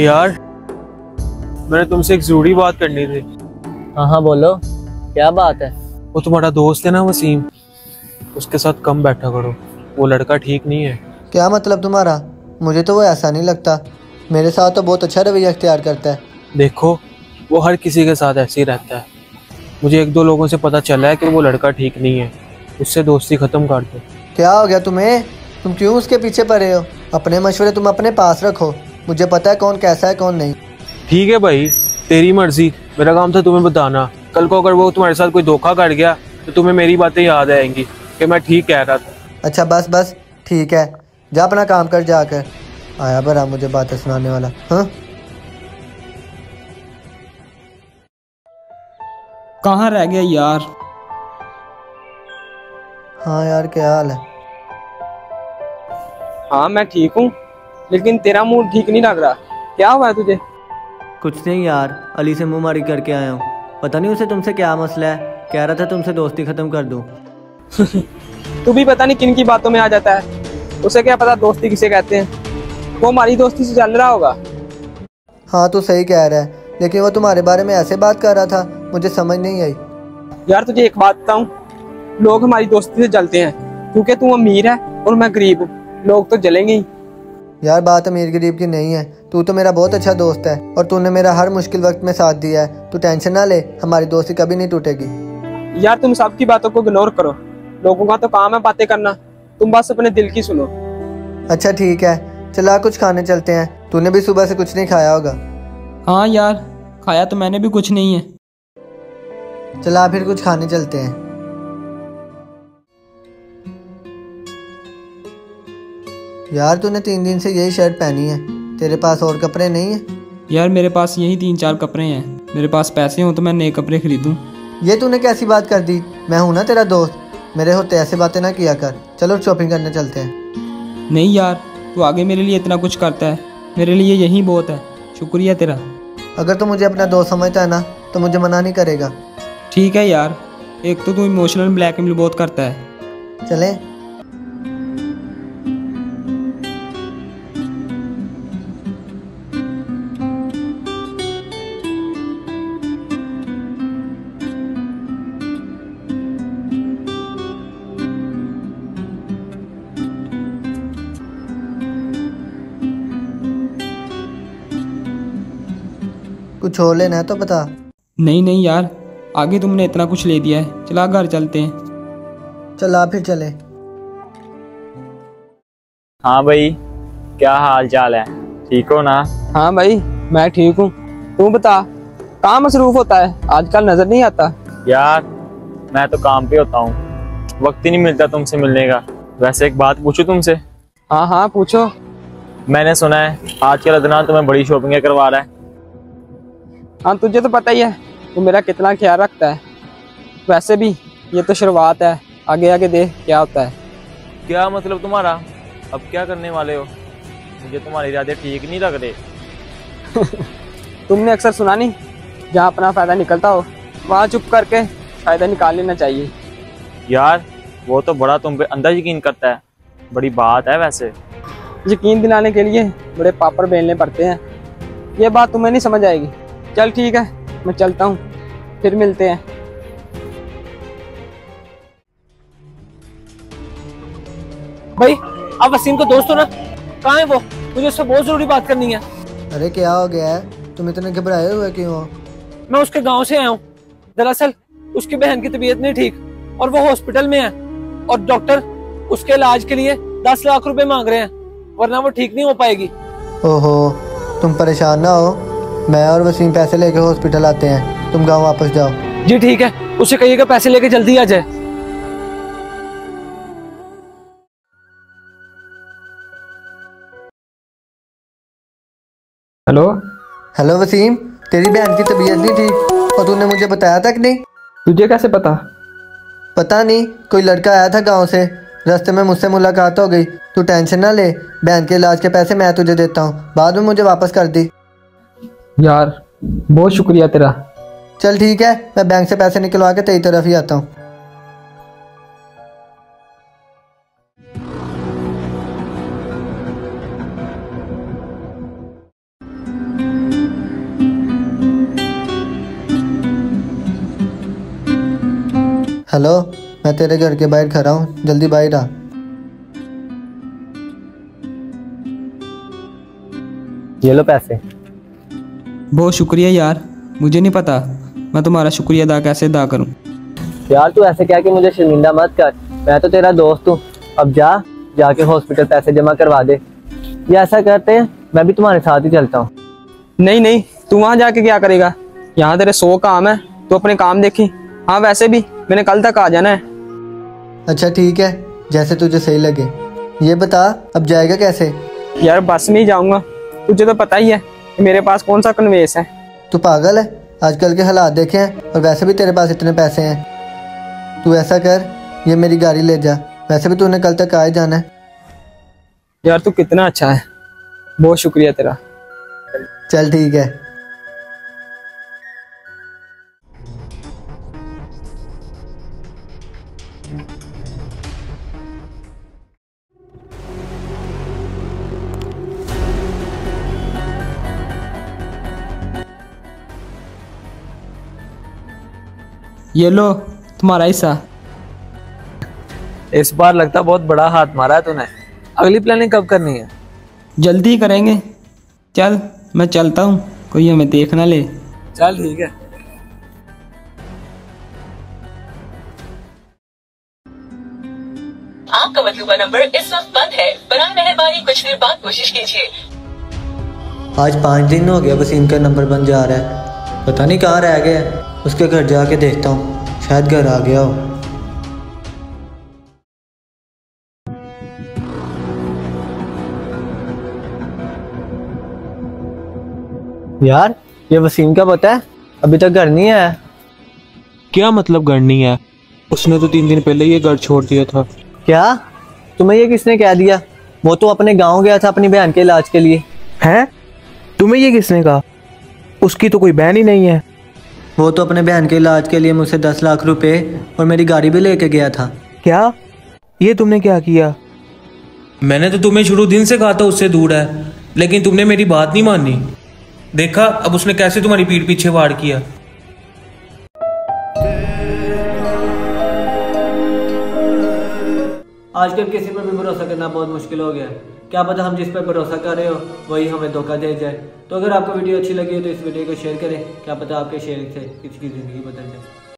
यार मैंने तुमसे एक जरूरी बात करनी थी। हाँ हाँ बोलो, क्या बात है? वो तुम्हारा दोस्त है ना वसीम, उसके साथ कम बैठा करो, वो लड़का ठीक नहीं है। क्या मतलब तुम्हारा? मुझे तो वो ऐसा नहीं लगता। मेरे साथ तो बहुत अच्छा रवैया अख्तियार करता है। देखो वो हर किसी के साथ ऐसे ही रहता है। मुझे एक दो लोगों से पता चला है कि वो लड़का ठीक नहीं है, उससे दोस्ती ख़त्म कर दो। क्या हो गया तुम्हें? तुम क्यों उसके पीछे पड़े हो? अपने मशवरे तुम अपने पास रखो। मुझे पता है कौन कैसा है कौन नहीं। ठीक है भाई, तेरी मर्जी। मेरा काम था तुम्हें बताना। कल को अगर वो तुम्हारे साथ कोई धोखा कर गया तो तुम्हें मेरी बातें याद आएंगी कि मैं ठीक कह रहा था। अच्छा बस बस ठीक है, जा अपना काम कर जाकर। आया बरा मुझे बातें सुनाने वाला। हाँ कहाँ रह गया यार? हाँ यार, क्या हाल है? हाँ मैं ठीक हूँ, लेकिन तेरा मूड ठीक नहीं लग रहा। क्या हुआ है तुझे? कुछ नहीं यार, अली से मुंहमारी करके आया हूँ। पता नहीं उसे तुमसे क्या मसला है। कह रहा था तुमसे दोस्ती खत्म कर दूँ। तू भी पता नहीं किन की बातों में आ जाता है। उसे क्या पता दोस्ती किसे कहते हैं। वो हमारी दोस्ती से चल रहा होगा। हाँ तू सही कह रहा है, लेकिन वो तुम्हारे बारे में ऐसे बात कर रहा था, मुझे समझ नहीं आई। यार तुझे एक बात बताऊं, लोग हमारी दोस्ती से जलते हैं क्योंकि तू अमीर है और मैं गरीब हूँ। लोग तो जलेंगे ही। यार बात अमीर गरीब की नहीं है। तू तो मेरा बहुत अच्छा दोस्त है और तूने मेरा हर मुश्किल वक्त में साथ दिया है। तू टेंशन ना ले, हमारी दोस्ती कभी नहीं टूटेगी। यार तुम सबकी बातों को इग्नोर करो। लोगों का तो काम है बातें करना, तुम बस अपने दिल की सुनो। अच्छा ठीक है, चला कुछ खाने चलते हैं। तूने भी सुबह से कुछ नहीं खाया होगा। हाँ यार, खाया तो मैंने भी कुछ नहीं है। चला फिर कुछ खाने चलते हैं। यार तूने 3 दिन से यही शर्ट पहनी है, तेरे पास और कपड़े नहीं है? यार मेरे पास यही 3-4 कपड़े हैं। मेरे पास पैसे हों तो मैं नए कपड़े खरीदूं। ये तूने कैसी बात कर दी? मैं हूं ना तेरा दोस्त, मेरे होते ऐसे बातें ना किया कर। चलो शॉपिंग करने चलते हैं। नहीं यार, तू आगे मेरे लिए इतना कुछ करता है, मेरे लिए यही बहुत है। शुक्रिया तेरा। अगर तू मुझे अपना दोस्त समझता है ना तो मुझे मना नहीं करेगा। ठीक है यार, एक तो तू इमोशनल ब्लैकमेल बहुत करता है। चलें? कुछ और लेना है तो बता। नहीं नहीं यार, आगे तुमने इतना कुछ ले दिया है। चला घर चलते हैं। चल आ फिर चले। हाँ भाई, क्या हाल चाल है? ठीक हो ना? हाँ भाई मैं ठीक हूँ, तू बता कहाँ मसरूफ होता है आजकल, नजर नहीं आता। यार मैं तो काम पे होता हूँ, वक्त ही नहीं मिलता तुमसे मिलने का। वैसे एक बात पूछूं तुमसे? हाँ हाँ पूछो। मैंने सुना है आजकल अदनान तुम्हें बड़ी शॉपिंग करवा रहा है। हाँ तुझे तो पता ही है तू मेरा कितना ख्याल रखता है। वैसे भी ये तो शुरुआत है, आगे आगे देख क्या होता है। क्या मतलब तुम्हारा? अब क्या करने वाले हो? मुझे तुम्हारे इरादे ठीक नहीं लग रहे। तुमने अक्सर सुना नहीं, जहाँ अपना फायदा निकलता हो वहाँ चुप करके फायदा निकाल लेना चाहिए। यार वो तो बड़ा तुम पे अंदर यकीन करता है, बड़ी बात है। वैसे यकीन दिलाने के लिए बड़े पापड़ बेलने पड़ते हैं। ये बात तुम्हें नहीं समझ आएगी। चल ठीक है, मैं चलता हूँ, फिर मिलते हैं। भाई आप वसीम का दोस्त हो ना? कहाँ है वो? मुझे उससे बहुत जरूरी बात करनी है। अरे क्या हो गया है? तुम इतने घबराए हुए क्यों हो? मैं उसके गांव से आया हूँ। दरअसल उसकी बहन की तबीयत नहीं ठीक और वो हॉस्पिटल में है, और डॉक्टर उसके इलाज के लिए 10 लाख रुपए मांग रहे हैं, वरना वो ठीक नहीं हो पाएगी। ओहो, तुम परेशान ना हो, मैं और वसीम पैसे लेके हॉस्पिटल आते हैं। तुम गाँव वापस जाओ। जी ठीक है, उसे कहिएगा पैसे लेके जल्दी आ जाए। हेलो। हेलो वसीम, तेरी बहन की तबीयत नहीं ठीक और तूने मुझे बताया तक नहीं। तुझे कैसे पता? पता नहीं, कोई लड़का आया था गांव से, रास्ते में मुझसे मुलाकात हो गई। तू टेंशन ना ले, बहन के इलाज के पैसे मैं तुझे देता हूँ, बाद में मुझे वापस कर दी। यार बहुत शुक्रिया तेरा। चल ठीक है, मैं बैंक से पैसे निकलवा के तेरी तरफ ही आता हूँ। हेलो, मैं तेरे घर के बाहर खड़ा हूँ, जल्दी बाहर आ। ये लो पैसे। बहुत शुक्रिया यार, मुझे नहीं पता मैं तुम्हारा शुक्रिया अदा करूं। यार तू ऐसे क्या कि मुझे शर्मिंदा मत कर, मैं तो तेरा दोस्त हूँ। अब जाके हॉस्पिटल पैसे जमा करवा दे। या ऐसा करते हैं, मैं भी तुम्हारे साथ ही चलता हूँ। नहीं नहीं, तू वहाँ जाके क्या करेगा? यहाँ तेरे 100 काम है, तो अपने काम देखी। हाँ वैसे भी मैंने कल तक आ जाना है। अच्छा ठीक है, जैसे तुझे सही लगे। ये बता अब जाएगा कैसे? यार बस में ही जाऊंगा, तुझे तो पता ही है कि मेरे पास कौन सा कन्वेस है। तू पागल है? आजकल के हालात देखे हैं, और वैसे भी तेरे पास इतने पैसे हैं। तू ऐसा कर, ये मेरी गाड़ी ले जा, वैसे भी तूने कल तक आ ही जाना है। यार तू कितना अच्छा है, बहुत शुक्रिया तेरा। चल ठीक है। ये लो तुम्हारा हिस्सा। इस बार लगता बहुत बड़ा हाथ मारा है तूने। अगली प्लानिंग कब करनी है? जल्दी करेंगे। चल मैं चलता हूँ, कोई हमें देख ना ले। चल ठीक है। आपका मतलूबा नंबर इस वक्त बंद है, बराए मेहरबानी कुछ देर बाद कोशिश कीजिए। आज 5 दिन हो गया वसीम का नंबर बंद जा रहा है, पता नहीं कहाँ रह गया है। उसके घर जाके देखता हूँ, शायद घर आ गया हो। यार ये वसीम का पता है, अभी तक घर नहीं आया। क्या मतलब घर नहीं है? उसने तो 3 दिन पहले ये घर छोड़ दिया था। क्या? तुम्हें ये किसने कह दिया? वो तो अपने गांव गया था अपनी बहन के इलाज के लिए। हैं? तुम्हें ये किसने कहा? उसकी तो कोई बहन ही नहीं है। वो तो अपने बहन के इलाज के लिए मुझसे 10 लाख रुपए और मेरी गाड़ी भी लेके गया था। क्या? ये तुमने क्या किया? मैंने तो तुम्हें शुरू दिन से कहा था उससे दूर है, लेकिन तुमने मेरी बात नहीं मानी। देखा अब उसने कैसे तुम्हारी पीठ पीछे वार किया। आजकल किसी पर भी भरोसा करना बहुत मुश्किल हो गया है। क्या पता हम जिस पर भरोसा कर रहे हो वही हमें धोखा दे जाए। तो अगर आपको वीडियो अच्छी लगी हो तो इस वीडियो को शेयर करें, क्या पता आपके शेयर से किसी की ज़िंदगी बदल जाए।